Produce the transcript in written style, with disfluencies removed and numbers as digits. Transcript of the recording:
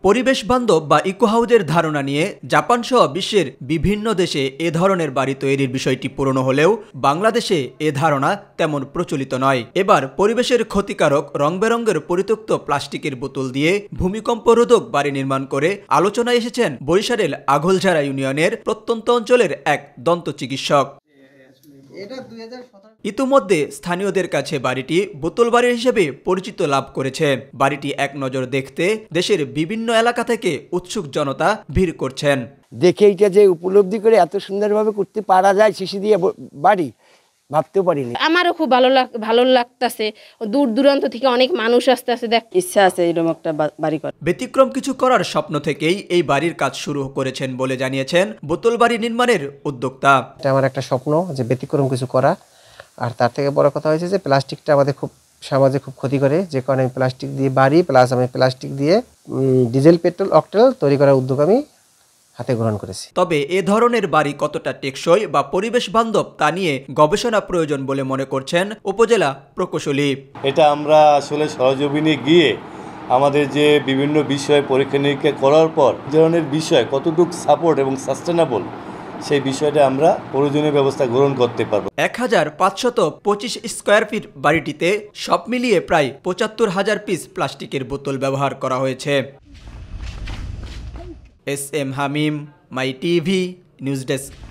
পরিবেশ বান্ধব বা ইকো হাউজের ধারণা নিয়ে জাপান সহ বিশ্বের বিভিন্ন দেশে এ ধরনের বাড়ি তৈরির বিষয়টি পুরনো হলেও বাংলাদেশে এ ধারণা তেমন প্রচলিত নয়। এবার পরিবেশের ক্ষতিকারক রং বেরঙের পরিত্যক্ত প্লাস্টিকের বোতল দিয়ে ভূমিকম্প রোধক বাড়ি নির্মাণ করে আলোচনায় এসেছেন বরিশালের আগলঝাড়া ইউনিয়নের প্রত্যন্ত অঞ্চলের এক দন্ত চিকিৎসক। ইতিমধ্যে স্থানীয়দের কাছে বাড়িটি বোতল বাড়ি হিসেবে পরিচিত লাভ করেছে। বাড়িটি এক নজর দেখতে দেশের বিভিন্ন এলাকা থেকে উৎসুক জনতা ভিড় করছেন। দেখে এটা যে উপলব্ধি করে এত সুন্দরভাবে করতে পারা যায় শিশি দিয়ে বাড়ি ভাবতেও পারিনি। আমারও খুব ভালো লাগতেছে। দূর দূরান্ত থেকে অনেক মানুষ আসতেছে, দেখ ইচ্ছা আছে এরকম একটা বাড়ি করার। ব্যতিক্রম কিছু করার স্বপ্ন থেকেই এই বাড়ির কাজ শুরু করেছেন বলে জানিয়েছেন বোতল বাড়ি নির্মাণের উদ্যোক্তা। এটা আমার একটা স্বপ্ন যে ব্যতিক্রম কিছু করা, আর তার থেকে বড় কথা হয়েছে যে প্লাস্টিকটা আমাদের সমাজে খুব ক্ষতি করে, যে কারণে আমি প্লাস্টিক দিয়ে বাড়ি প্লাস আমি প্লাস্টিক দিয়ে ডিজেল পেট্রোল অকটেল তৈরি করার উদ্যোগ আমি হাতে গ্রহণ করেছি। তবে এ ধরনের বাড়ি কতটা টেকসই বা পরিবেশ বান্ধব তা নিয়ে গবেষণা প্রয়োজন বলে মনে করছেন উপজেলা প্রকৌশলী। এটা আমরা আসলে সরজমিনে গিয়ে আমাদের যে বিভিন্ন বিষয় পরীক্ষা নিরীক্ষা করার পর ধরনের বিষয় কতটুকু সাপোর্ট এবং সাস্টেনেবল সেই বিষয়টা আমরা প্রয়োজনীয় ব্যবস্থা গ্রহণ করতে পারবো। 1525 স্কয়ার ফিট বাড়িটিতে সব মিলিয়ে প্রায় ৭৫,০০০ পিস প্লাস্টিকের বোতল ব্যবহার করা হয়েছে। S M Hamim, my TV news desk.